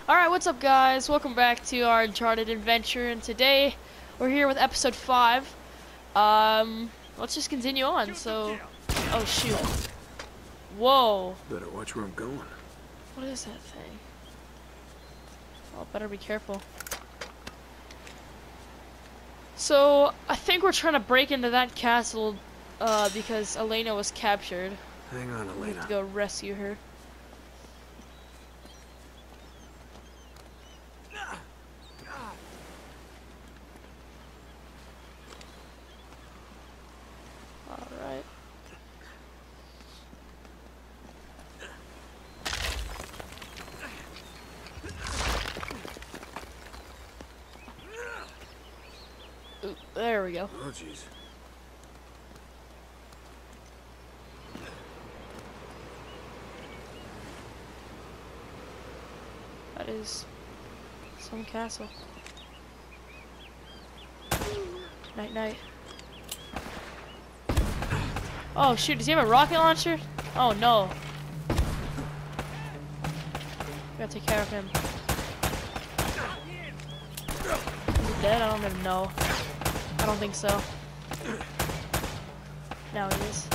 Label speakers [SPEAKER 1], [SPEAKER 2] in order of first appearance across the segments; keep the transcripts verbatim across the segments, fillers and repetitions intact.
[SPEAKER 1] Alright, what's up guys? Welcome back to our Uncharted adventure, and today we're here with episode five. Um, let's just continue on, so... Oh shoot. Whoa.
[SPEAKER 2] Better watch where I'm going.
[SPEAKER 1] What is that thing? Oh, better be careful. So, I think we're trying to break into that castle, uh, because Elena was captured.
[SPEAKER 2] Hang on,
[SPEAKER 1] We have
[SPEAKER 2] Elena.
[SPEAKER 1] to go rescue her. Alright. Ooh, there we go.
[SPEAKER 2] Oh, jeez.
[SPEAKER 1] That is some castle. Night night. Oh shoot, does he have a rocket launcher? Oh no. Gotta take care of him. Is he dead? I don't even know. I don't think so. Now he is.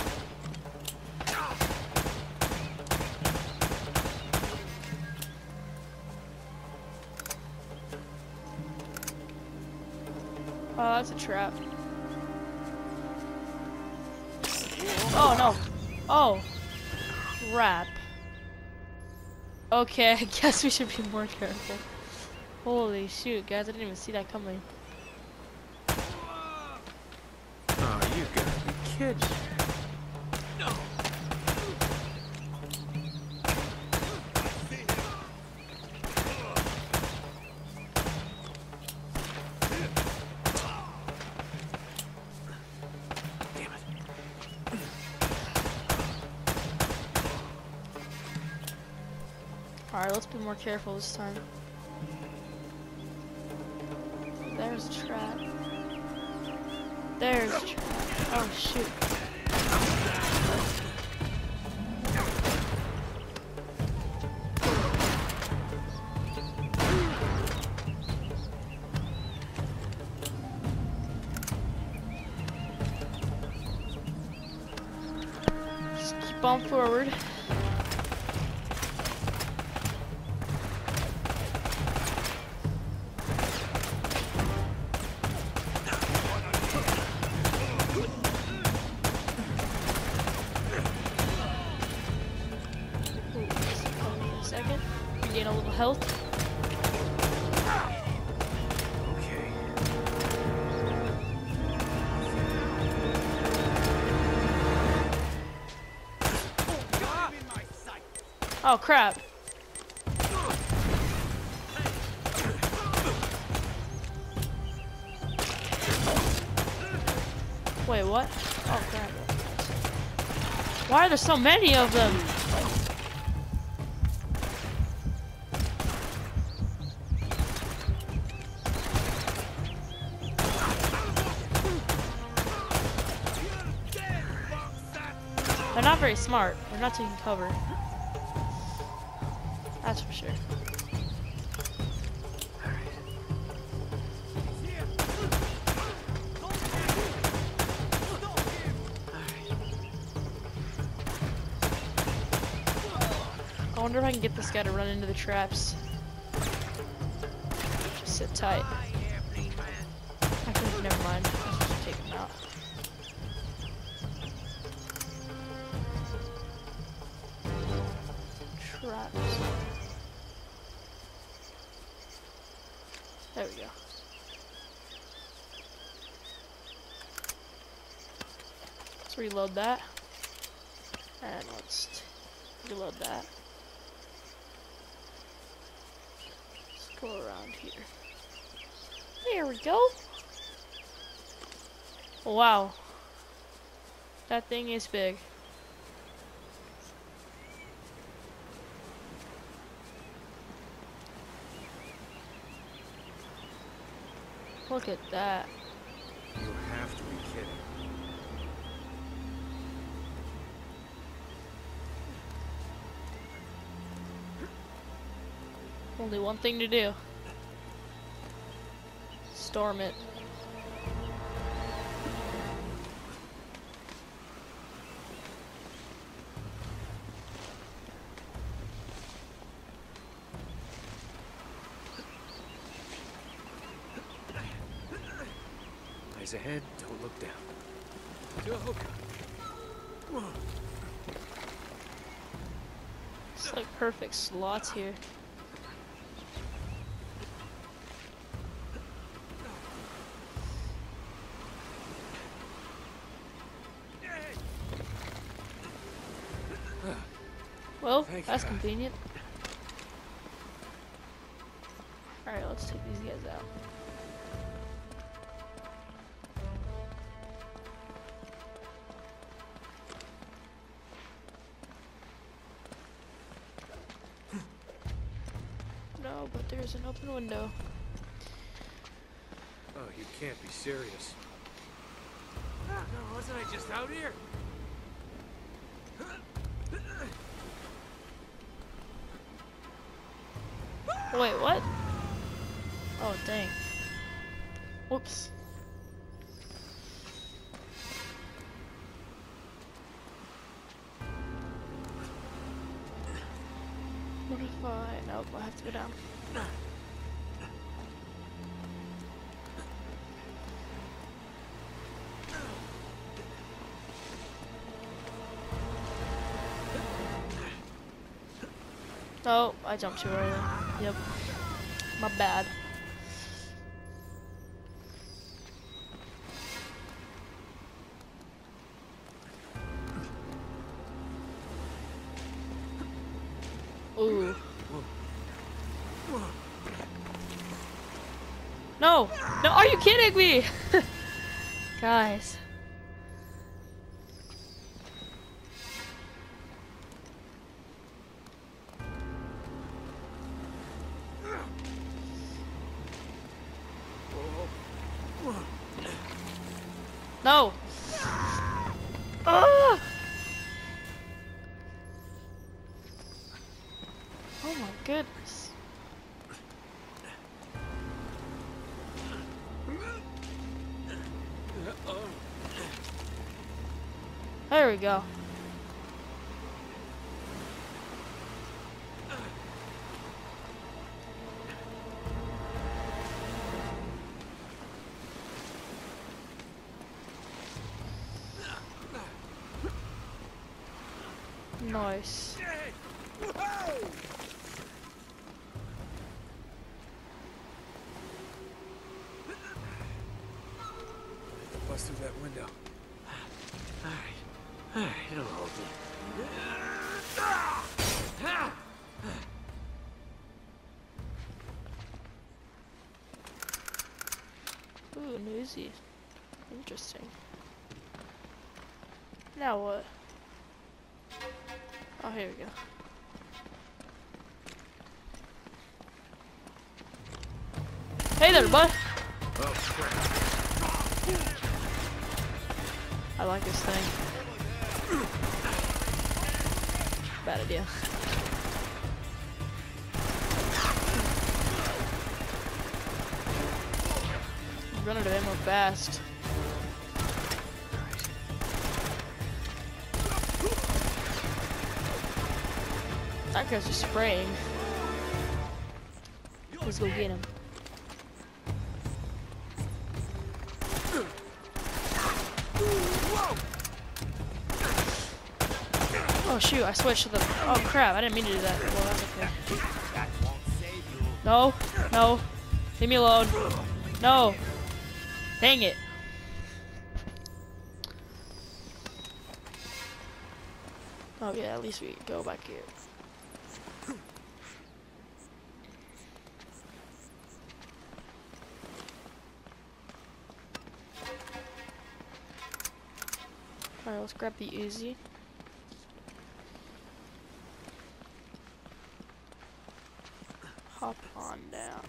[SPEAKER 1] Oh, that's a trap. Oh no. Oh. Crap. Okay, I guess we should be more careful. Holy shoot, guys, I didn't even see that coming.
[SPEAKER 2] Oh, you gotta be kidding. No. Damn it.
[SPEAKER 1] Alright, let's be more careful this time. There's a trap. There's a trap. Oh shoot. Just keep on forward. Second, gain a little health.
[SPEAKER 2] Okay.
[SPEAKER 1] Oh crap. Wait, what? Oh crap. Why are there so many of them? They're not very smart. They're not taking cover. That's for sure. I wonder if I can get this guy to run into the traps. Just sit tight. Actually, never mind. Let's just take him out. Traps. There we go. Let's reload that. And let's reload that. Let's go around here. There we go. Wow. That thing is big. Look at that.
[SPEAKER 2] You have to be kidding.
[SPEAKER 1] Only one thing to do. Storm it.
[SPEAKER 2] Eyes ahead, don't look down.
[SPEAKER 1] It's like perfect slots here. Well,
[SPEAKER 2] Thank
[SPEAKER 1] that's
[SPEAKER 2] God.
[SPEAKER 1] convenient. Alright, let's take these guys out. No, but there's an open window.
[SPEAKER 2] Oh, you can't be serious. Ah, no, wasn't I just out here?
[SPEAKER 1] Wait, what? Oh, dang. Whoops. What if I... Nope, I have to go down. Oh, I jumped too early. Yep. My bad. Ooh. No! No, are you kidding me? Guys. No! Ah! Oh my goodness. There we go. Nice.
[SPEAKER 2] Bust through that window. Alright. Alright, it'll hold you.
[SPEAKER 1] Ooh, newsy. Interesting. Now what? Oh, here we go. Hey there, bud.
[SPEAKER 2] Oh, crap.
[SPEAKER 1] I like this thing. Bad idea. I'm running out of ammo fast. That guy's just spraying. Let's go get him. Oh shoot, I switched to the... Oh crap, I didn't mean to do that. Well, that's okay. No, no. Leave me alone. No. Dang it. Oh yeah, at least we go back here. Alright, let's grab the Uzi. Hop on down.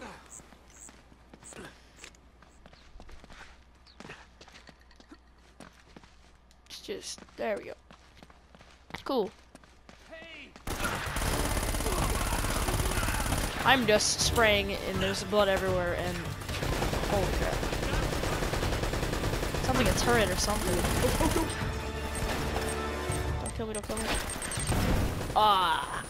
[SPEAKER 1] It's just, there we go. Cool. I'm just spraying and there's blood everywhere and holy crap. Sounds like a turret or something. Don't kill me, don't kill me. Ah.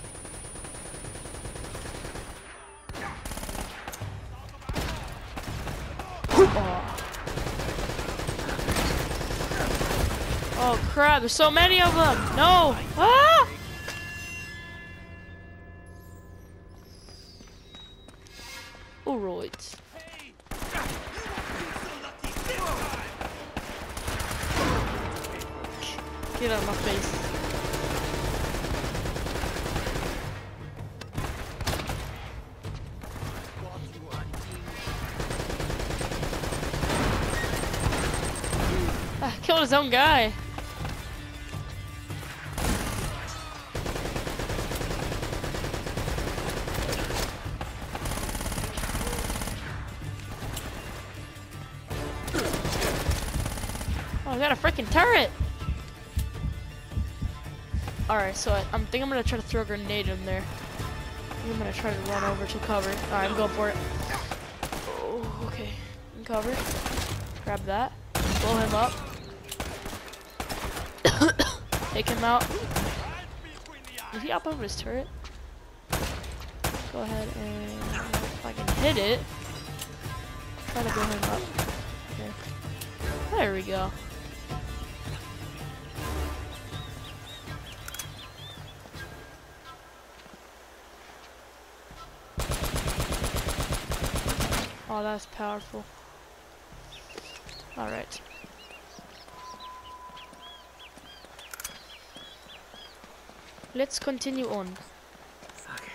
[SPEAKER 1] Oh. Oh crap, there's so many of them! No! Ah! Alright. Get out of my face. Ah, killed his own guy. Oh, I got a freaking turret! Alright, so I I'm, think I'm gonna try to throw a grenade in there. I think I'm gonna try to run over to cover. Alright, I'm going for it. Oh, okay. In cover. Grab that. Blow him up. Take him out. Did he hop over his turret? Go ahead and if I can hit it. Try to blow him up. Okay. There we go. Oh, that's powerful. Alright. Let's continue on.
[SPEAKER 2] Okay.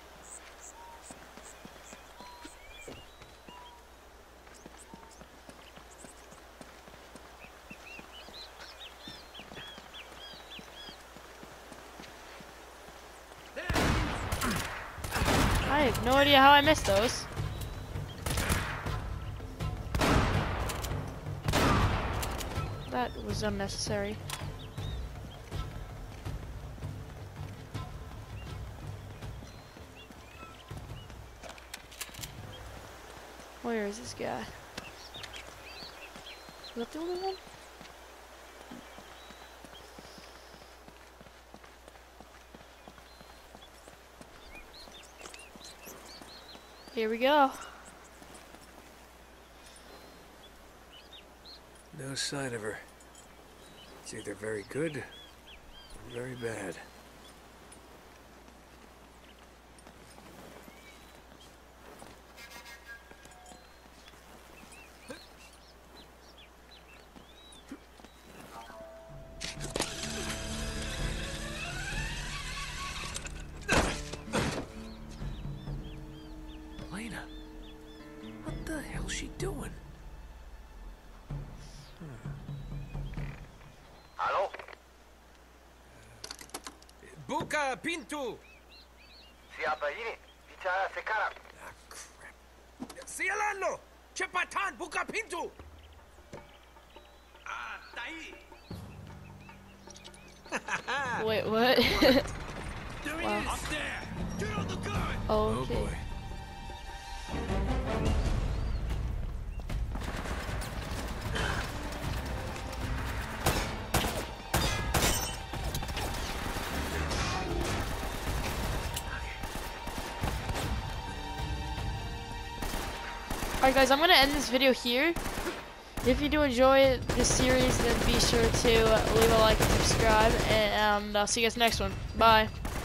[SPEAKER 1] I have no idea how I missed those. That was unnecessary. Where is this guy? Is that the only one? Here we go.
[SPEAKER 2] No sign of her. It's either very good or very bad. Elena, what the hell's she doing?
[SPEAKER 3] Hello?
[SPEAKER 4] Buka Pintu!
[SPEAKER 3] Siapa ini? Bicara sekarang.
[SPEAKER 2] Ah, crap.
[SPEAKER 4] Sialano! Cepatan, buka pintu! Ah, tai!
[SPEAKER 1] Wait, what?
[SPEAKER 4] There he
[SPEAKER 1] Wow.
[SPEAKER 4] is! Up there! Get on the gun!
[SPEAKER 2] Oh
[SPEAKER 1] Okay.
[SPEAKER 2] boy.
[SPEAKER 1] Alright guys, I'm gonna end this video here. If you do enjoy this series, then be sure to leave a like and subscribe, and I'll see you guys next one. Bye.